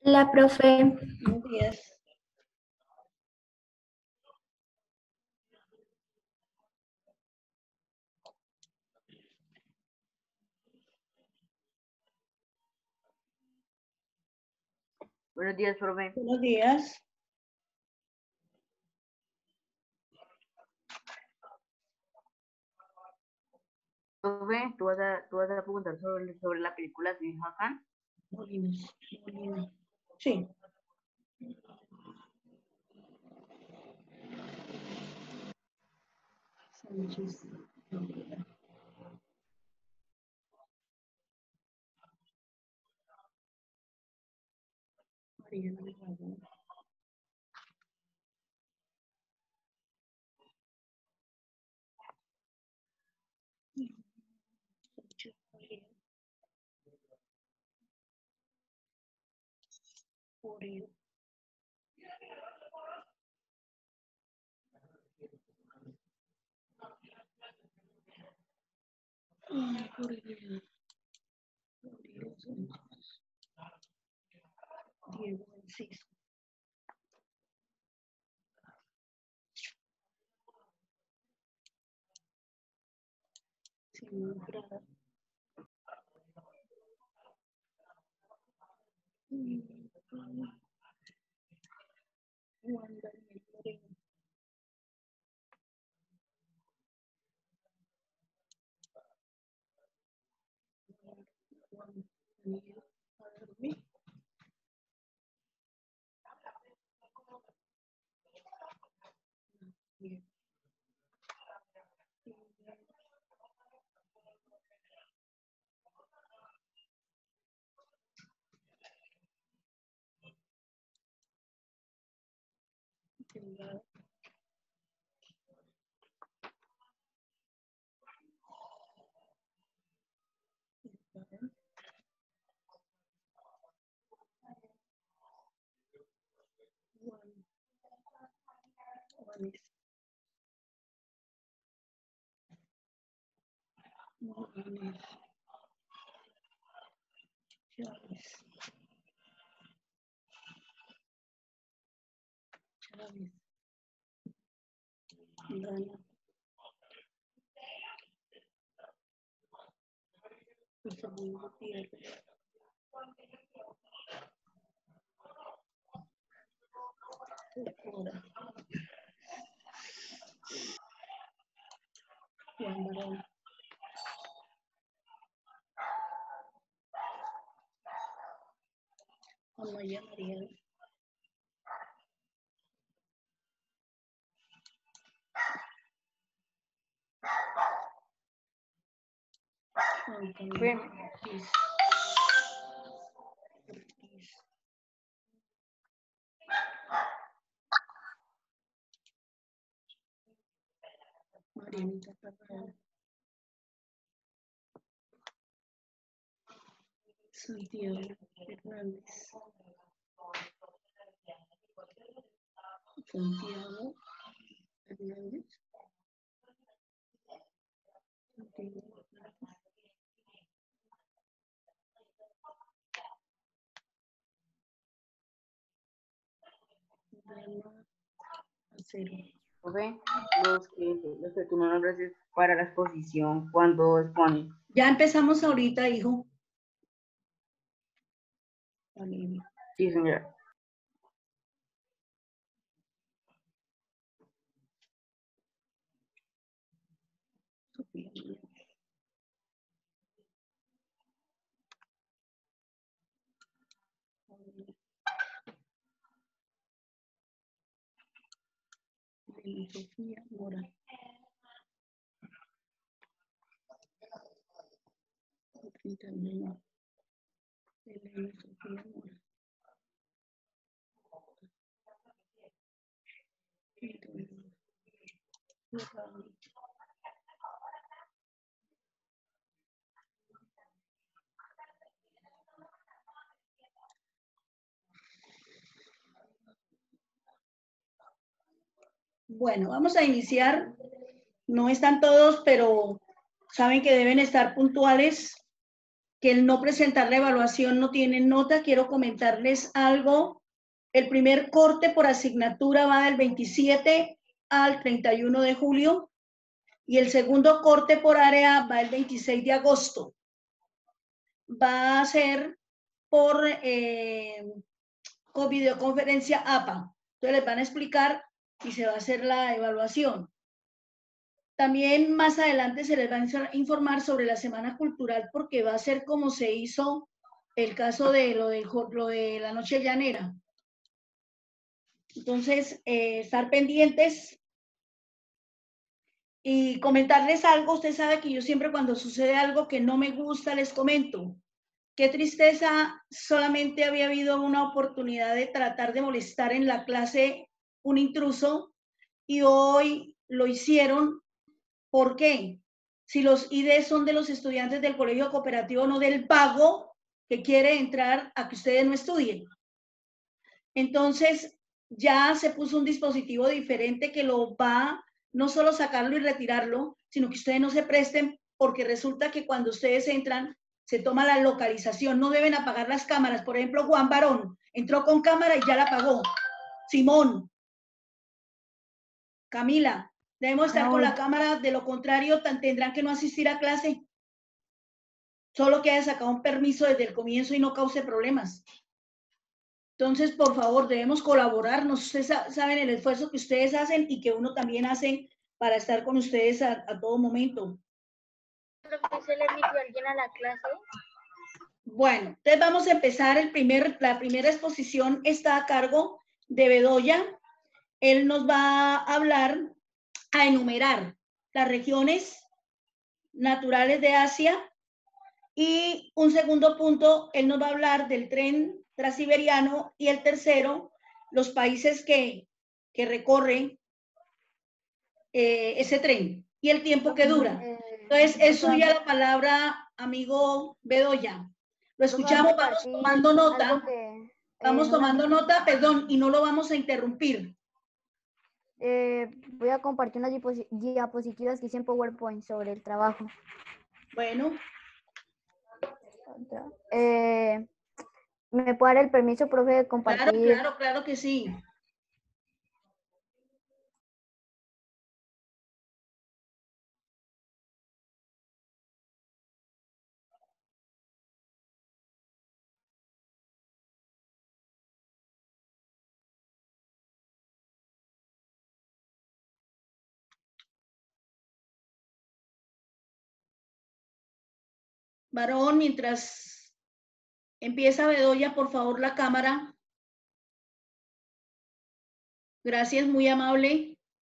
La profe, Buenos días. Buenos días, profe. Buenos días. Profe, tú vas a preguntar sobre la película Sin Hakan. Molinos. Sí. Sánchez. María Alejandra. Sánchez María. Oreo. Oreo. Oreo Sánchez. Diego Enciso. Simón Prada. Juan Daniel Moreno. Juan Daniel Adorme. Bien. Delgado. Juanes. Juanes. Chávez. Chávez. Dana. José Luis Gutiérrez. Corcora. Juan Barón. Amaya María. Juan Profe, Camilo Ortiz. Ortiz. Marianita Cabral. Santiago Hernández. Santiago Hernández. Santiago Hernández. Dana Acero. profe, los que tú no nombras es para la exposición cuando exponen. Ya empezamos ahorita, hijo. Valeria. Sí, señora. Sofía. Elena Sofía Mora. Elena Sofía Mora. Bueno, vamos a iniciar. No están todos, pero saben que deben estar puntuales que el no presentar la evaluación no tiene nota, quiero comentarles algo. El primer corte por asignatura va del 27 al 31 de julio y el segundo corte por área va el 26 de agosto. Va a ser por con videoconferencia APA. Entonces les van a explicar y se va a hacer la evaluación. También más adelante se les va a informar sobre la Semana Cultural porque va a ser como se hizo el caso de lo de la Noche Llanera. Entonces, estar pendientes y comentarles algo. Usted sabe que yo siempre cuando sucede algo que no me gusta les comento. Qué tristeza, solamente había habido una oportunidad de tratar de molestar en la clase un intruso y hoy lo hicieron. ¿Por qué? Si los ID son de los estudiantes del colegio cooperativo, no del pago que quiere entrar a que ustedes no estudien. Entonces, ya se puso un dispositivo diferente que lo va no solo sacarlo y retirarlo, sino que ustedes no se presten porque resulta que cuando ustedes entran se toma la localización, no deben apagar las cámaras. Por ejemplo, Juan Barón entró con cámara y ya la apagó. Simón, Camila, debemos estar con la cámara, de lo contrario tendrán que no asistir a clase. Solo que haya sacado un permiso desde el comienzo y no cause problemas. Entonces, por favor, debemos colaborarnos. Ustedes saben el esfuerzo que ustedes hacen y que uno también hace para estar con ustedes a todo momento. ¿Se le metió alguien a la clase? Bueno, entonces vamos a empezar la primera exposición está a cargo de Bedoya. Él nos va a hablar, a enumerar las regiones naturales de Asia y un segundo punto, él nos va a hablar del tren transiberiano y el tercero, los países que recorre ese tren y el tiempo que dura. Entonces, es suya la palabra, amigo Bedoya. Lo escuchamos, vamos tomando nota. Vamos tomando nota, perdón, y no lo vamos a interrumpir. Voy a compartir unas diapositivas que hice en PowerPoint sobre el trabajo. Bueno. ¿Me puede dar el permiso, profe, de compartir? Claro que sí. Varón, mientras empieza Bedoya, por favor, la cámara. Gracias, muy amable.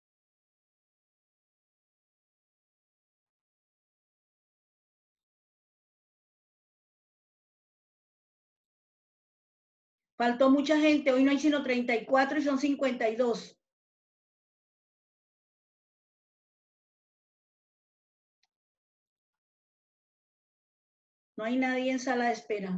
Faltó mucha gente, hoy no hay sino 34 y son 52. No hay nadie en sala de espera.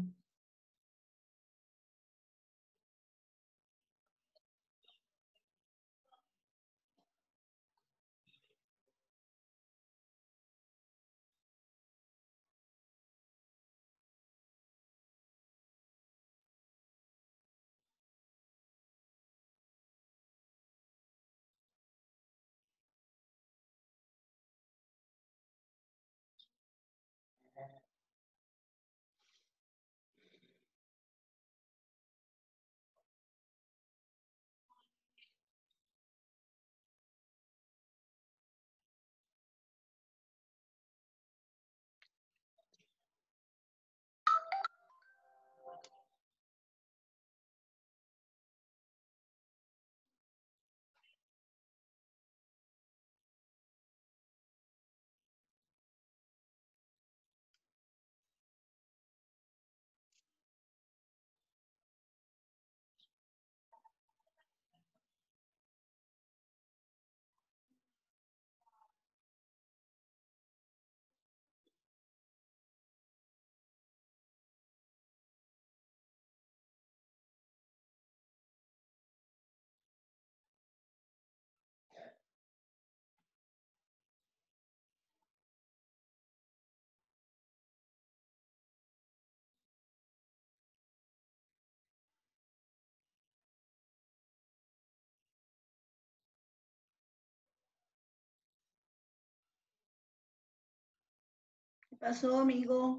¿Qué pasó, amigo?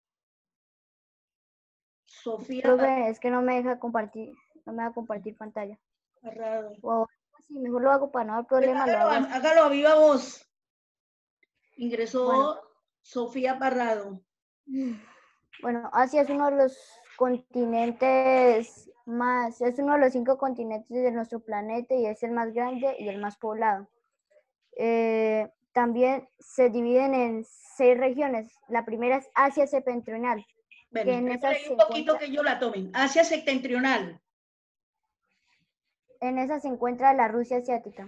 Sofía Profe, es que no me deja compartir, no me va a compartir pantalla. Parrado. O sí, mejor lo hago para no dar Pues problema, lo hago así. hágalo a viva voz. Ingresó Bueno. Sofía Parrado. Bueno, Asia es uno de los continentes más, es uno de los 5 continentes de nuestro planeta y es el más grande y el más poblado. También se dividen en 6 regiones. La primera es Asia septentrional. Bueno, que en esa un poquito que ellos la tomen. Asia septentrional. En esa se encuentra la Rusia asiática.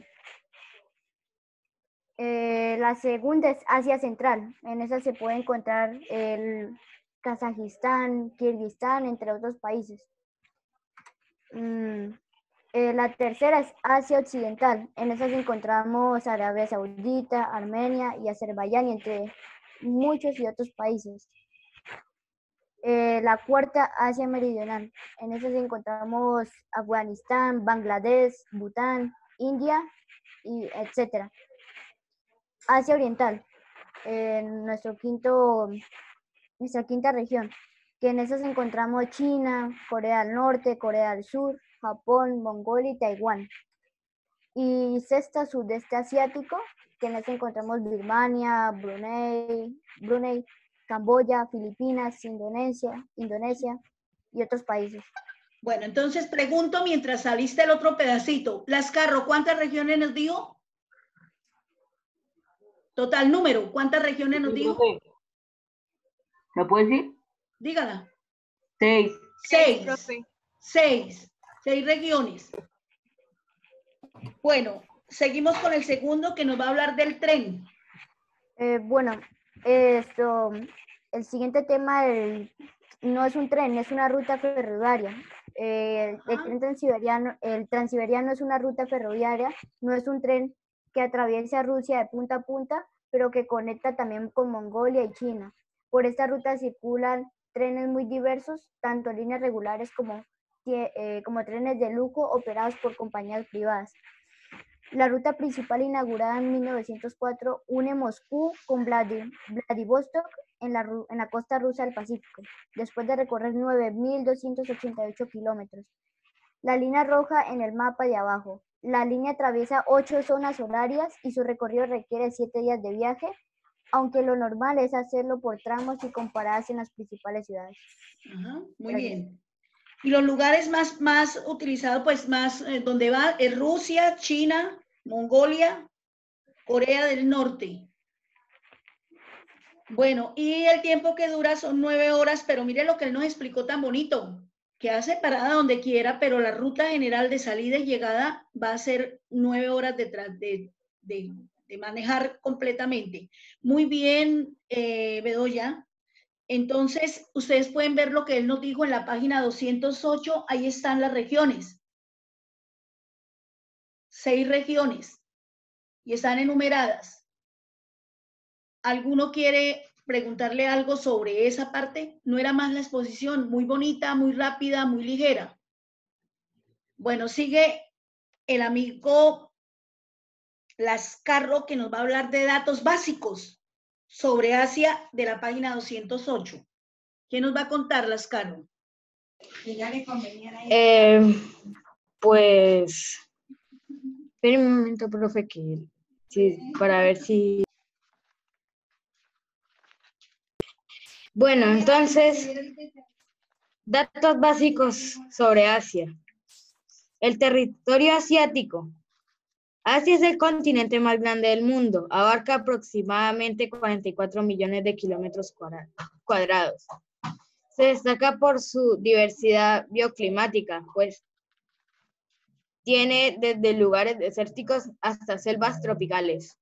La segunda es Asia central. En esa se puede encontrar el Kazajistán, Kirguistán, entre otros países. La tercera es Asia occidental. En esa encontramos Arabia Saudita, Armenia y Azerbaiyán, y entre muchos y otros países. La cuarta, Asia meridional. En esa encontramos Afganistán, Bangladesh, Bután, India, y etcétera. Asia oriental, nuestra quinta región, que en esas encontramos China, Corea del Norte, Corea del Sur, Japón, Mongolia y Taiwán. Y sexta, sudeste asiático, que en esa encontramos Birmania, Brunei, Camboya, Filipinas, Indonesia y otros países. Bueno, entonces pregunto mientras saliste el otro pedacito. Lascarro, ¿cuántas regiones nos dijo? Total número, ¿cuántas regiones nos dijo? ¿Me puedes decir? Dígala. 6. 6 regiones. Bueno, seguimos con el segundo que nos va a hablar del tren. Bueno, el siguiente tema no es un tren, es una ruta ferroviaria. El Transiberiano es una ruta ferroviaria, no es un tren que atraviesa Rusia de punta a punta, pero que conecta también con Mongolia y China. Por esta ruta circulan trenes muy diversos, tanto líneas regulares como trenes de lujo operados por compañías privadas. La ruta principal, inaugurada en 1904, une Moscú con Vladivostok en la costa rusa del Pacífico, después de recorrer 9.288 kilómetros. La línea roja en el mapa de abajo. La línea atraviesa 8 zonas horarias y su recorrido requiere 7 días de viaje, aunque lo normal es hacerlo por tramos y con paradas en las principales ciudades. Ajá, muy bien. Y los lugares más utilizados, pues donde va es Rusia, China, Mongolia, Corea del Norte. Bueno, y el tiempo que dura son 9 horas, pero mire lo que él nos explicó tan bonito, que hace parada donde quiera, pero la ruta general de salida y llegada va a ser 9 horas de manejar completamente. Muy bien, Bedoya. Entonces, ustedes pueden ver lo que él nos dijo en la página 208, ahí están las regiones. 6 regiones y están enumeradas. ¿Alguno quiere preguntarle algo sobre esa parte? ¿No era más la exposición? Muy bonita, muy rápida, muy ligera. Bueno, sigue el amigo Lascarro, que nos va a hablar de datos básicos sobre Asia de la página 208. ¿Qué nos va a contar, Lascarro? Pues, espera un momento, profe, para ver si... Bueno, entonces, datos básicos sobre Asia. El territorio asiático. Asia es el continente más grande del mundo. Abarca aproximadamente 44 millones de kilómetros cuadrados. Se destaca por su diversidad bioclimática, pues tiene desde lugares desérticos hasta selvas tropicales.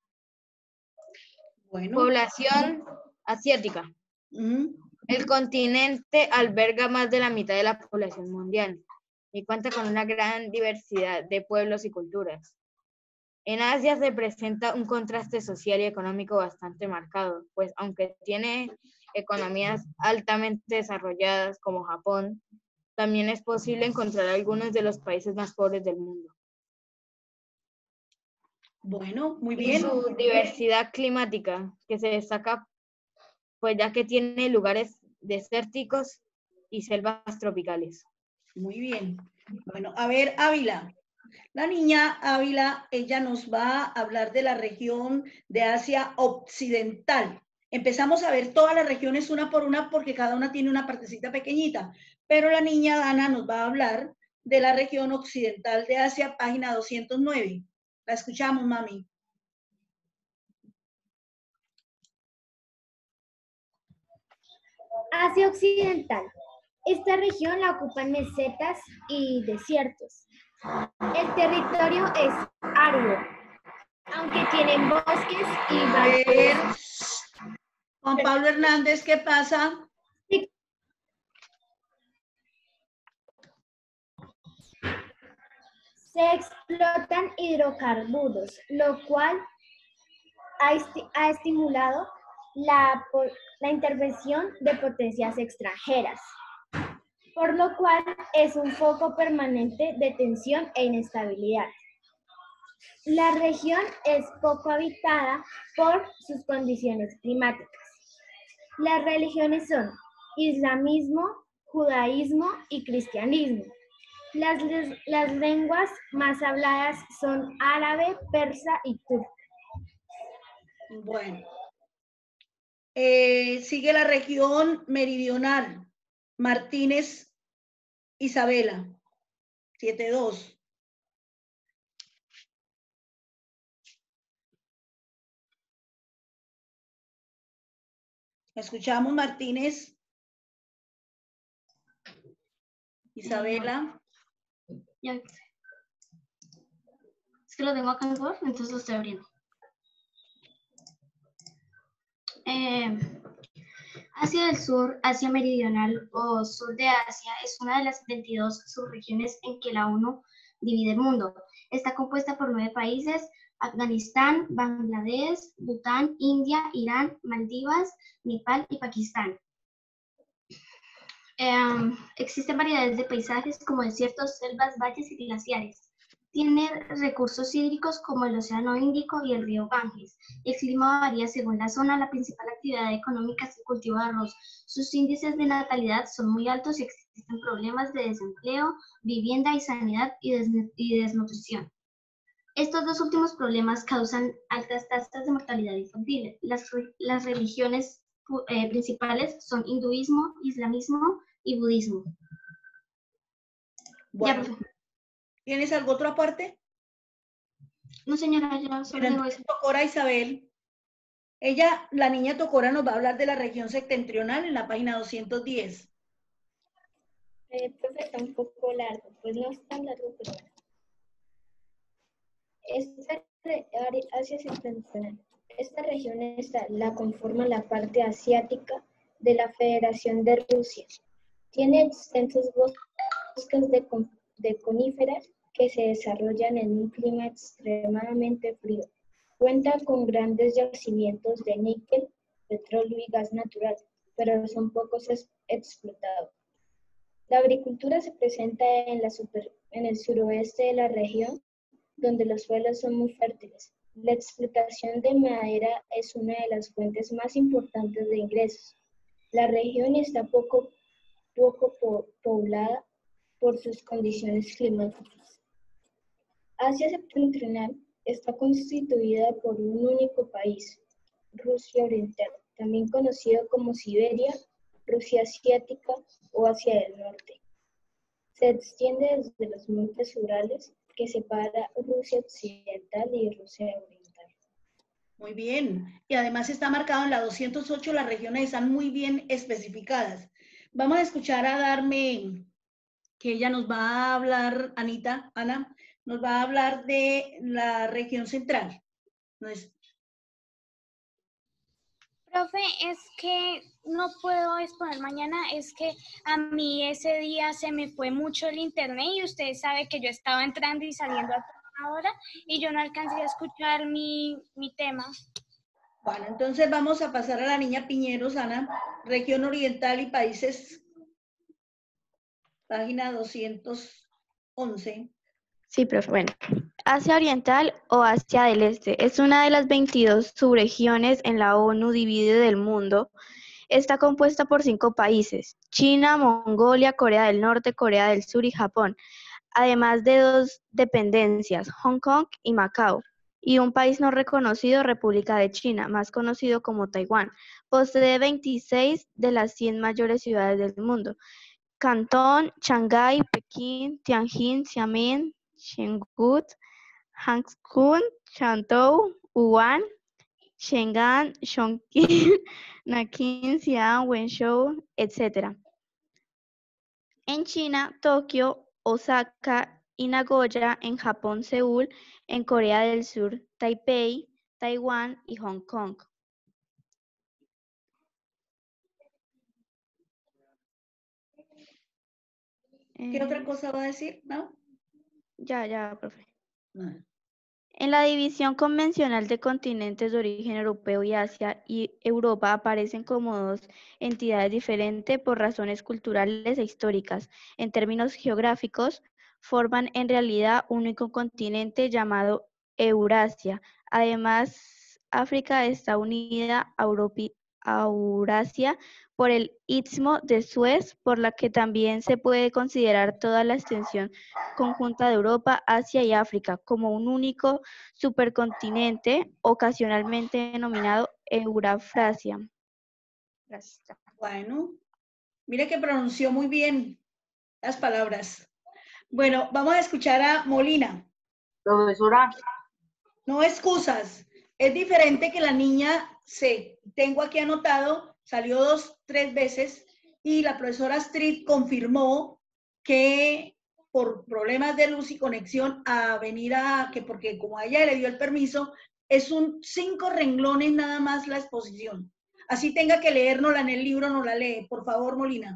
Bueno. Población asiática. El continente alberga más de la mitad de la población mundial y cuenta con una gran diversidad de pueblos y culturas. En Asia se presenta un contraste social y económico bastante marcado, pues aunque tiene economías altamente desarrolladas como Japón, también es posible encontrar algunos de los países más pobres del mundo. Bueno, muy bien. Y su diversidad climática, que se destaca pues ya que tiene lugares desérticos y selvas tropicales. Muy bien. Bueno, a ver, Ávila. La niña Ávila, ella nos va a hablar de la región de Asia Occidental. Empezamos a ver todas las regiones una por una porque cada una tiene una partecita pequeñita, pero la niña Dana nos va a hablar de la región occidental de Asia, página 209. La escuchamos, mami. Asia Occidental. Esta región la ocupan mesetas y desiertos. El territorio es árido, aunque tienen bosques y valles. Juan Pablo Hernández, ¿qué pasa? Se explotan hidrocarburos, lo cual ha estimulado la intervención de potencias extranjeras, por lo cual es un foco permanente de tensión e inestabilidad. La región es poco habitada por sus condiciones climáticas. Las religiones son islamismo, judaísmo y cristianismo. Las lenguas más habladas son árabe, persa y turco. Bueno. Sigue la región meridional. Martínez Isabela. 7-2. Escuchamos, Martínez. Isabela. Ya. Es que lo tengo acá en Word, entonces lo estoy abriendo. Asia del Sur, Asia Meridional o Sur de Asia es una de las 22 subregiones en que la ONU divide el mundo. Está compuesta por 9 países: Afganistán, Bangladesh, Bután, India, Irán, Maldivas, Nepal y Pakistán. Existen variedades de paisajes como desiertos, selvas, valles y glaciares. Tiene recursos hídricos como el Océano Índico y el río Ganges. El clima varía según la zona. La principal actividad económica es el cultivo de arroz. Sus índices de natalidad son muy altos y existen problemas de desempleo, vivienda y sanidad y desnutrición. Estos dos últimos problemas causan altas tasas de mortalidad infantil. Las religiones principales son hinduismo, islamismo y budismo. Bueno. Ya, ¿Tienes algo otro aparte? no, señora, ya solo tengo eso. Tocora Isabel. Ella, la niña Tocora, nos va a hablar de la región septentrional en la página 210. Profe, está un poco largo, pues no es tan largo, pero bueno. Asia septentrional. Esta región la conforma la parte asiática de la Federación de Rusia. Tiene extensos bosques de coníferas que se desarrollan en un clima extremadamente frío. Cuenta con grandes yacimientos de níquel, petróleo y gas natural, pero son pocos explotados. La agricultura se presenta en el suroeste de la región, donde los suelos son muy fértiles. La explotación de madera es una de las fuentes más importantes de ingresos. La región está poco poblada por sus condiciones climáticas. Asia septentrional está constituida por un único país, Rusia Oriental, también conocido como Siberia, Rusia Asiática o Asia del Norte. Se extiende desde los montes Urales, que separa Rusia Occidental y Rusia Oriental. Muy bien. Y además está marcado en la 208, las regiones están muy bien especificadas. Vamos a escuchar a Darme, que ella nos va a hablar, Ana, nos va a hablar de la región central. Profe, es que no puedo exponer mañana, es que a mí ese día se me fue mucho el internet y usted sabe que yo estaba entrando y saliendo a toda hora y yo no alcancé a escuchar mi tema. Bueno, entonces vamos a pasar a la niña Piñeros, Ana, región oriental y países, página 211. Sí, profe. Bueno, Asia Oriental o Asia del Este es una de las 22 subregiones en la ONU dividida del mundo. está compuesta por 5 países: China, Mongolia, Corea del Norte, Corea del Sur y Japón, además de 2 dependencias, Hong Kong y Macao, y un país no reconocido, República de China, más conocido como Taiwán. Posee 26 de las 100 mayores ciudades del mundo: Cantón, Shanghái, Pekín, Tianjin, Xiamen, Chengdu, Hangzhou, Shantou, Wuhan, Shenzhen, Chongqing, Nanking, Xi'an, Wenzhou, etc. En China, Tokio, Osaka y Nagoya; en Japón, Seúl; en Corea del Sur, Taipei, Taiwán y Hong Kong. ¿Qué otra cosa va a decir? ¿No? Ya, profe. No. En la división convencional de continentes de origen europeo y Asia y Europa aparecen como 2 entidades diferentes por razones culturales e históricas. En términos geográficos, forman en realidad un único continente llamado Eurasia. Además, África está unida a Eurasia por el Istmo de Suez, por la que también se puede considerar toda la extensión conjunta de Europa, Asia y África como un único supercontinente, ocasionalmente denominado Eurafrasia. Gracias. Bueno, mire que pronunció muy bien las palabras. Bueno, vamos a escuchar a Molina. Profesora. No excusas. Es diferente que la niña tengo aquí anotado, salió 2, 3 veces y la profesora Astrid confirmó que por problemas de luz y conexión a venir porque como a ella le dio el permiso, es 5 renglones nada más la exposición. Así tenga que leérnosla en el libro, no la lee. Por favor, Molina.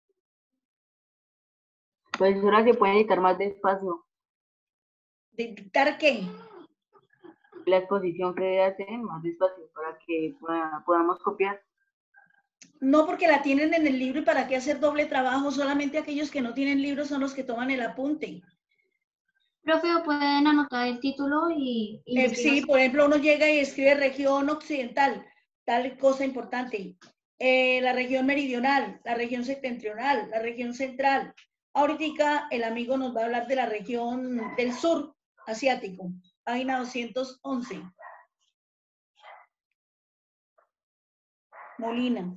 Profesora, ¿se puede editar más despacio? ¿Dictar qué? La exposición que debe hacer más despacio para que podamos copiar. No, porque la tienen en el libro y para qué hacer doble trabajo. Solamente aquellos que no tienen libro son los que toman el apunte. Profe, pueden anotar el título y sí, por ejemplo, uno llega y escribe región occidental, tal cosa importante. La región meridional, la región septentrional, la región central. Ahorita el amigo nos va a hablar de la región del sur asiático, página 211. Molina.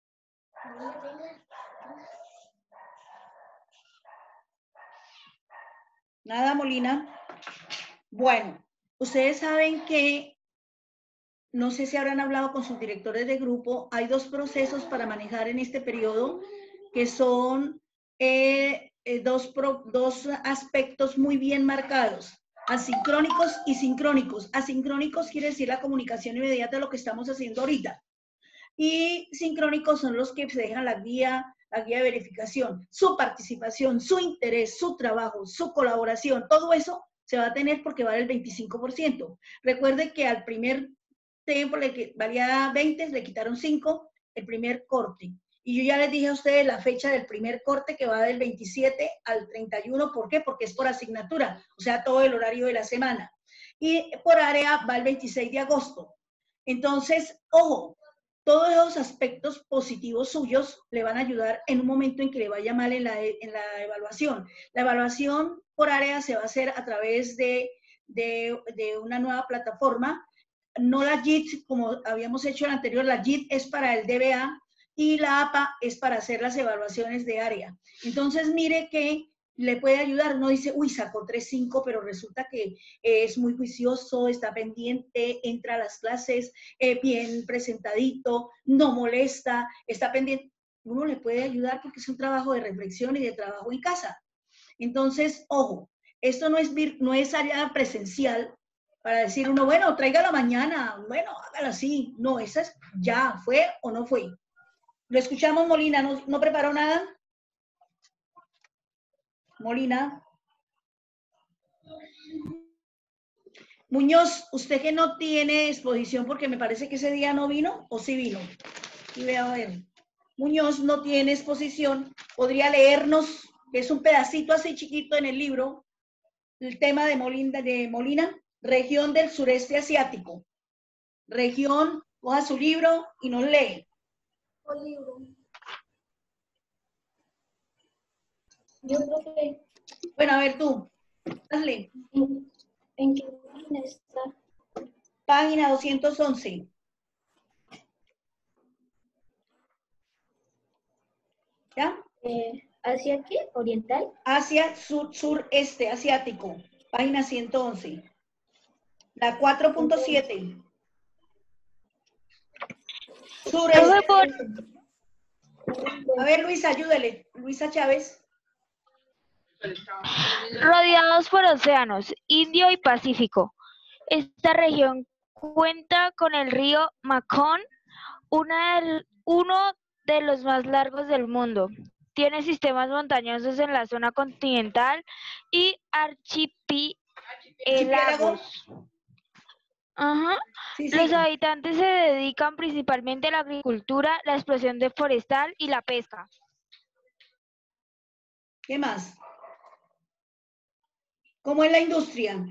Nada, Molina. Bueno, ustedes saben que, no sé si habrán hablado con sus directores de grupo, hay 2 procesos para manejar en este periodo, que son 2 aspectos muy bien marcados: asincrónicos y sincrónicos. Asincrónicos quiere decir la comunicación inmediata de lo que estamos haciendo ahorita. Y sincrónicos son los que se dejan la guía de verificación, su participación, su interés, su trabajo, su colaboración, todo eso se va a tener porque vale el 25%. Recuerde que al primer tiempo que valía 20, le quitaron 5, el primer corte. Y yo ya les dije a ustedes la fecha del primer corte, que va del 27 al 31. ¿Por qué? Porque es por asignatura, o sea, todo el horario de la semana. Y por área va el 26 de agosto. Entonces, ojo, todos esos aspectos positivos suyos le van a ayudar en un momento en que le vaya mal en la evaluación. La evaluación por área se va a hacer a través de una nueva plataforma, no la JIT como habíamos hecho en la anterior. La JIT es para el DBA y la APA es para hacer las evaluaciones de área. Entonces, mire que le puede ayudar. Uno dice, uy, sacó 3.5, pero resulta que es muy juicioso, está pendiente, entra a las clases, bien presentadito, no molesta, está pendiente. Uno le puede ayudar porque es un trabajo de reflexión y de trabajo en casa. Entonces, ojo, esto no es área presencial para decir uno, bueno, tráigalo mañana, bueno, hágalo así. No, esa es ya, ¿fue o no fue? Lo escuchamos, Molina. ¿No preparó nada? Molina. Muñoz, usted que no tiene exposición porque me parece que ese día no vino, ¿o sí vino? Y voy a ver. Muñoz no tiene exposición, podría leernos, que es un pedacito así chiquito en el libro, el tema de Molina, región del sureste asiático. Región, coja su libro y nos lee. libro. Yo, profe, Bueno, a ver tú, hazle. ¿en qué página está? Página 211. ¿Ya? ¿Hacia qué? ¿Oriental? Asia, sureste, asiático. Página 111. La 4.7. Sureste. A ver, Luisa, ayúdale. Luisa Chávez. Rodeados por océanos, Indio y Pacífico. Esta región cuenta con el río Mekong, uno de los más largos del mundo. Tiene sistemas montañosos en la zona continental y archipiélagos. Ajá. Sí, Los siga. habitantes se dedican principalmente a la agricultura, la explotación de forestal y la pesca. ¿Qué más? ¿Cómo es la industria?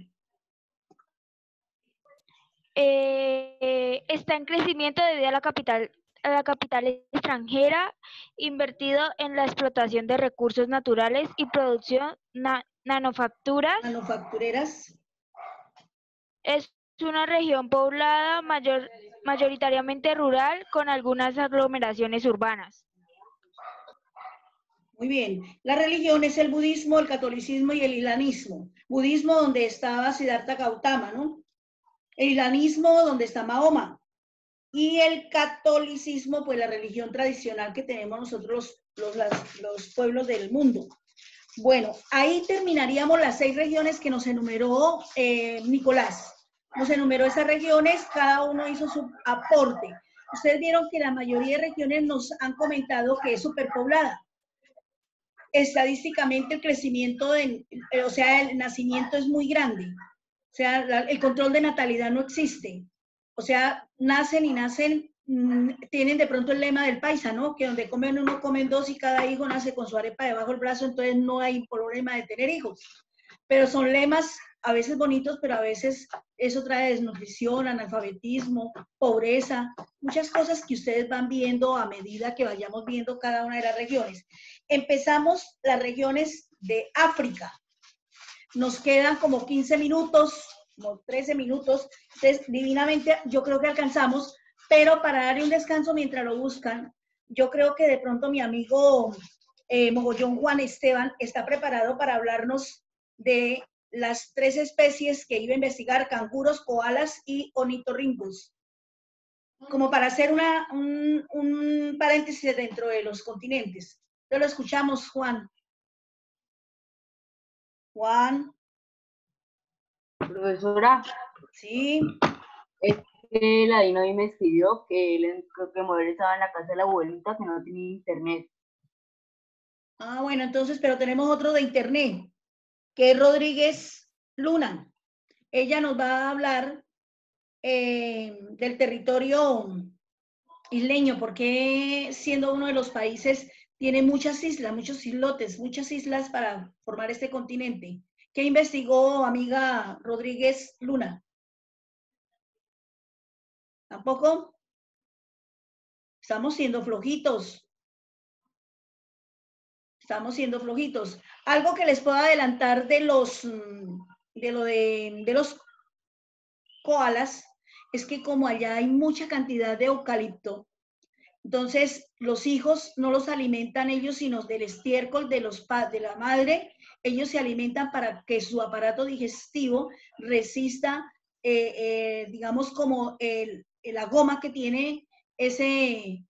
Está en crecimiento debido a la capital extranjera, invertido en la explotación de recursos naturales y producción manufacturas. Manufactureras. Es una región poblada mayoritariamente rural con algunas aglomeraciones urbanas. Muy bien. La religión es el budismo, el catolicismo y el islamismo. Budismo donde estaba Siddhartha Gautama, ¿no? El islamismo donde está Mahoma. Y el catolicismo, pues la religión tradicional que tenemos nosotros los pueblos del mundo. Bueno, ahí terminaríamos las 6 regiones que nos enumeró Nicolás. Nos enumeró esas regiones, cada uno hizo su aporte. Ustedes vieron que la mayoría de regiones nos han comentado que es superpoblada. Estadísticamente el crecimiento, o sea, el nacimiento es muy grande. O sea, el control de natalidad no existe. O sea, nacen y nacen, tienen de pronto el lema del paisa, ¿no? Que donde comen uno, comen dos y cada hijo nace con su arepa debajo del brazo, entonces no hay problema de tener hijos. Pero son lemas a veces bonitos, pero a veces eso trae desnutrición, analfabetismo, pobreza, muchas cosas que ustedes van viendo a medida que vayamos viendo cada una de las regiones. Empezamos las regiones de África. Nos quedan como 15 minutos, como 13 minutos, entonces divinamente yo creo que alcanzamos, pero para darle un descanso mientras lo buscan, yo creo que de pronto mi amigo Mogollón Juan Esteban está preparado para hablarnos de las 3 especies que iba a investigar, canguros, koalas y ornitorrincos, como para hacer un paréntesis dentro de los continentes. Entonces lo escuchamos, Juan. Juan. Profesora. Sí. Es que la Dina hoy me escribió que él estaba en la casa de la abuelita que no tenía internet. Ah, bueno, entonces, pero tenemos otro de internet, que es Rodríguez Luna. Ella nos va a hablar del territorio isleño, porque siendo uno de los países tiene muchas islas, muchos islotes, muchas islas para formar este continente. ¿Qué investigó, amiga Rodríguez Luna? ¿Tampoco? Estamos siendo flojitos. Estamos siendo flojitos. Algo que les puedo adelantar de los koalas es que como allá hay mucha cantidad de eucalipto, entonces los hijos no los alimentan ellos, sino del estiércol de la madre. Ellos se alimentan para que su aparato digestivo resista, digamos, como la goma que tiene ese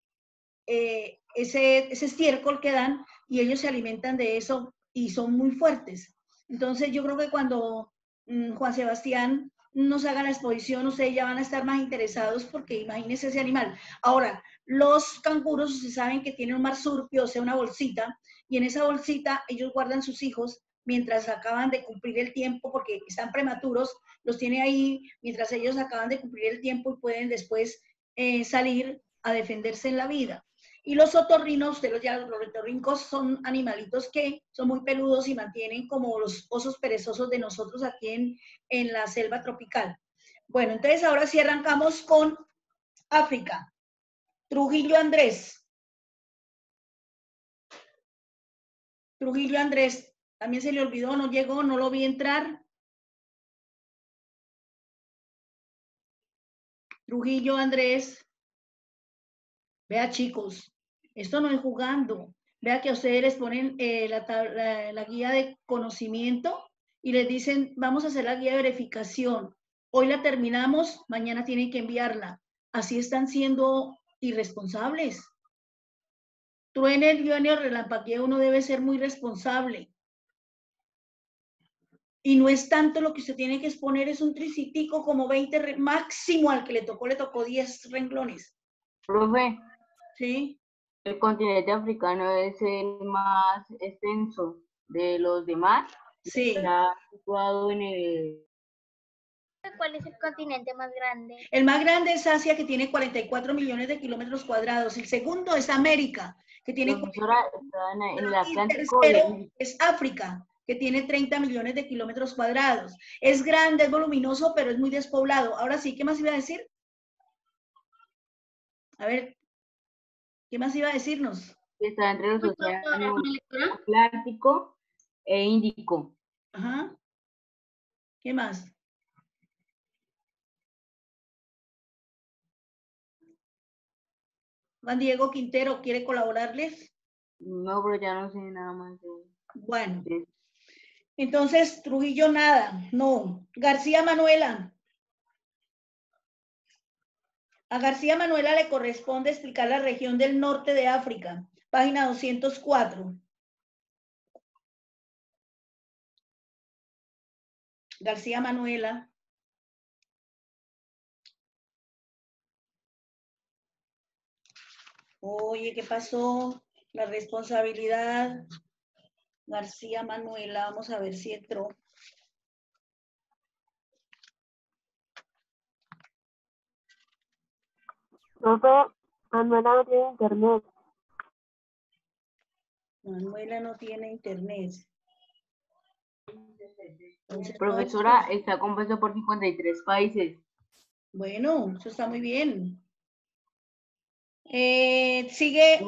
estiércol que dan, y ellos se alimentan de eso y son muy fuertes. Entonces yo creo que cuando Juan Sebastián nos haga la exposición, ustedes ya van a estar más interesados, porque imagínense ese animal. Ahora, los canguros, ustedes saben que tienen un marsupio, o sea, una bolsita, y en esa bolsita ellos guardan sus hijos mientras acaban de cumplir el tiempo, porque están prematuros, los tiene ahí mientras ellos acaban de cumplir el tiempo y pueden después salir a defenderse en la vida. Y los otorrinos, los ornitorrincos son animalitos que son muy peludos y mantienen como los osos perezosos de nosotros aquí en la selva tropical. Bueno, entonces ahora sí arrancamos con África. Trujillo Andrés, Trujillo Andrés, también se le olvidó, no llegó, no lo vi entrar. Trujillo Andrés. Vea, chicos, esto no es jugando. Vea que a ustedes les ponen la guía de conocimiento y les dicen, vamos a hacer la guía de verificación. Hoy la terminamos, mañana tienen que enviarla. Así están siendo irresponsables. Truene, llueve o relampaguee, uno debe ser muy responsable. Y no es tanto lo que usted tiene que exponer, es un tricitico como 20, máximo al que le tocó 10 renglones. Profe, ¿Sí? el continente africano es el más extenso de los demás. Sí. Está situado en el... ¿Cuál es el continente más grande? El más grande es Asia, que tiene 44 millones de kilómetros cuadrados. El segundo es América, que tiene... Profesora, está en el y Atlántico. tercero es África, que tiene 30 millones de kilómetros cuadrados. Es grande, es voluminoso, pero es muy despoblado. Ahora sí, ¿qué más iba a decir? A ver, ¿qué más iba a decirnos? Está entre los océanos Atlántico e Índico. Ajá. ¿Qué más? Juan Diego Quintero, ¿quiere colaborarles? No, pero ya no sé nada más de... Bueno. Entonces, Trujillo nada, no. García Manuela. A García Manuela le corresponde explicar la región del norte de África, página 204. García Manuela. Oye, ¿qué pasó? La responsabilidad. García Manuela, vamos a ver si entró. Profe, Manuela no tiene internet. Manuela no tiene internet. Entonces, Profesora, está compuesto por 53 países. Bueno, eso está muy bien. Sigue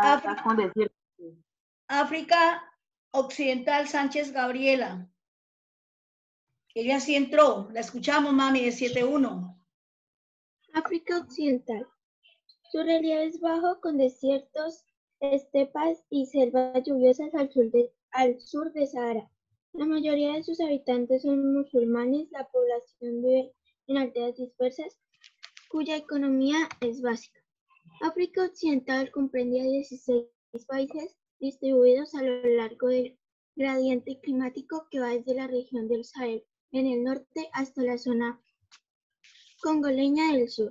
África Occidental, Sánchez Gabriela. Ella sí entró. La escuchamos, mami, de 7-1. África Occidental. Su relieve es bajo con desiertos, estepas y selvas lluviosas al sur de Sahara. La mayoría de sus habitantes son musulmanes. La población vive en aldeas dispersas, cuya economía es básica. África Occidental comprendía 16 países distribuidos a lo largo del gradiente climático que va desde la región del Sahel en el norte hasta la zona congoleña del sur.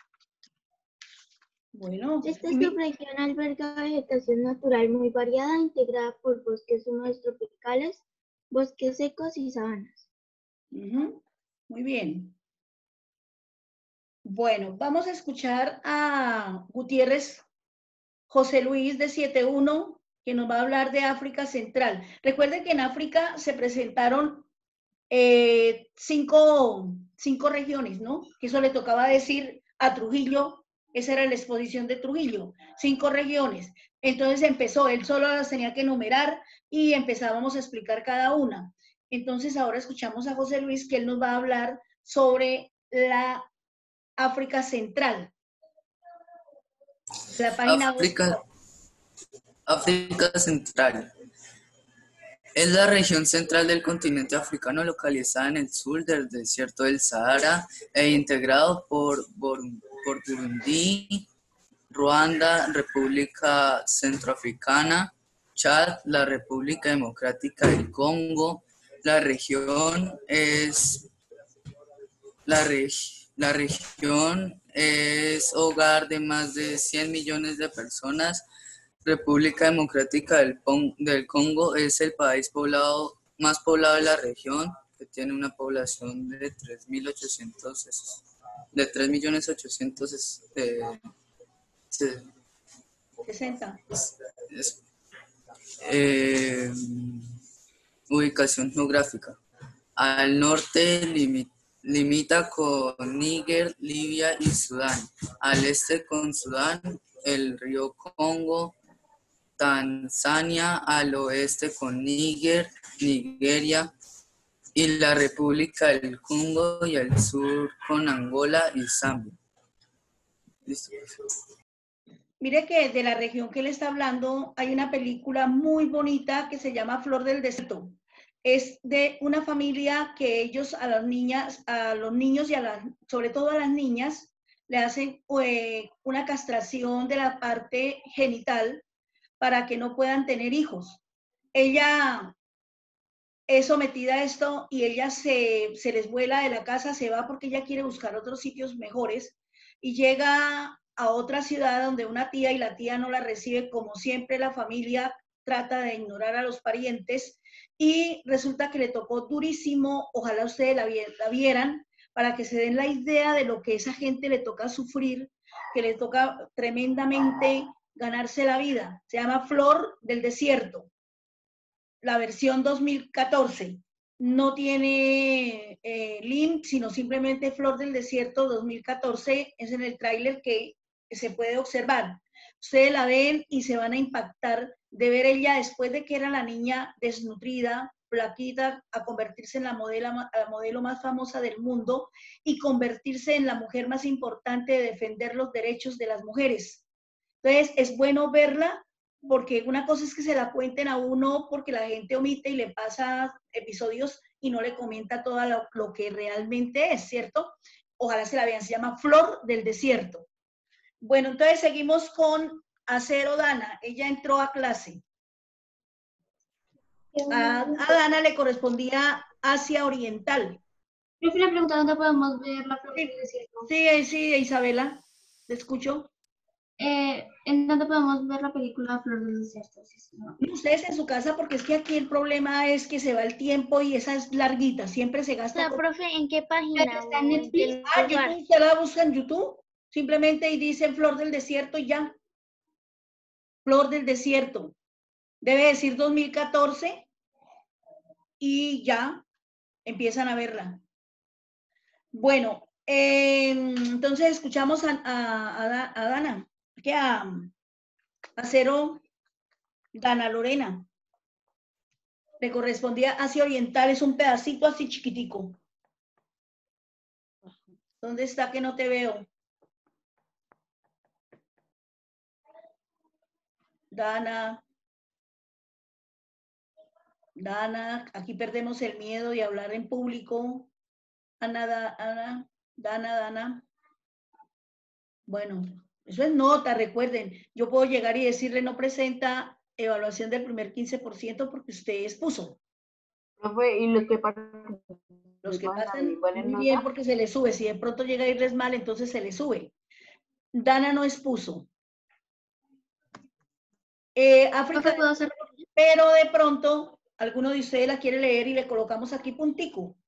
Bueno, esta subregión alberga vegetación natural muy variada, integrada por bosques húmedos tropicales, bosques secos y sabanas. Muy bien. Bueno, vamos a escuchar a Gutiérrez José Luis de 7-1, que nos va a hablar de África Central. Recuerden que en África se presentaron cinco regiones, ¿no? Que eso le tocaba decir a Trujillo. Esa era la exposición de Trujillo, 5 regiones. Entonces empezó, él solo las tenía que enumerar y empezábamos a explicar cada una. Entonces ahora escuchamos a José Luis, que él nos va a hablar sobre la África Central. La página África Central. Es la región central del continente africano, localizada en el sur del desierto del Sahara e integrado por Burundi, Ruanda, República Centroafricana, Chad, la República Democrática del Congo. La región es hogar de más de 100 millones de personas. República Democrática del Congo es el país más poblado de la región, que tiene una población de 3.860. Ubicación geográfica. Al norte limita con Níger, Libia y Sudán. Al este con Sudán, el río Congo, Tanzania, al oeste con Níger, Nigeria y la República del Congo, y al sur con Angola y Zambia. Listo. Mire que de la región que él está hablando hay una película muy bonita que se llama Flor del Desierto. Es de una familia que ellos a las niñas, a los niños y sobre todo a las niñas, le hacen una castración de la parte genital para que no puedan tener hijos. Ella es sometida a esto y ella se les vuela de la casa, se va porque ella quiere buscar otros sitios mejores y llega a otra ciudad donde una tía, y la tía no la recibe, como siempre la familia trata de ignorar a los parientes, y resulta que le tocó durísimo. Ojalá ustedes la vieran para que se den la idea de lo que esa gente le toca sufrir, que le toca tremendamente ganarse la vida. Se llama Flor del Desierto, la versión 2014. No tiene link, sino simplemente Flor del Desierto 2014, es en el tráiler que se puede observar. Ustedes la ven y se van a impactar de ver ella, después de que era la niña desnutrida, flaquita, a convertirse en la modelo más famosa del mundo y convertirse en la mujer más importante de defender los derechos de las mujeres. Entonces, es bueno verla, porque una cosa es que se la cuenten a uno porque la gente omite y le pasa episodios y no le comenta todo lo que realmente es, ¿cierto? Ojalá se la vean, se llama Flor del Desierto. Bueno, entonces seguimos con Acero Dana. Ella entró a clase. A Dana le correspondía Asia Oriental. Yo fui a preguntar dónde podemos ver la Flor del Desierto. Sí, Isabela, te escucho. ¿En dónde podemos ver la película Flor del Desierto? Sí, no. Ustedes en su casa, porque es que aquí el problema es que se va el tiempo y esa es larguita, siempre se gasta. La profe, ¿en qué página? ¿Está en Netflix? YouTube, usted la busca en YouTube, simplemente y dice Flor del Desierto y ya. Flor del Desierto. Debe decir 2014 y ya empiezan a verla. Bueno, entonces escuchamos a Dana, que a Acero Dana Lorena. Le correspondía Asia Oriental, es un pedacito así chiquitico. ¿Dónde está que no te veo? Dana, aquí perdemos el miedo de hablar en público. Dana. Bueno, eso es nota, recuerden. Yo puedo llegar y decirle no presenta evaluación del primer 15% porque usted expuso. Profe, ¿y los que pasan? Los que pasan muy bien porque se les sube. Si de pronto llega a irles mal, entonces se les sube. Dana no expuso. África, pero de pronto alguno de ustedes la quiere leer y le colocamos aquí puntico.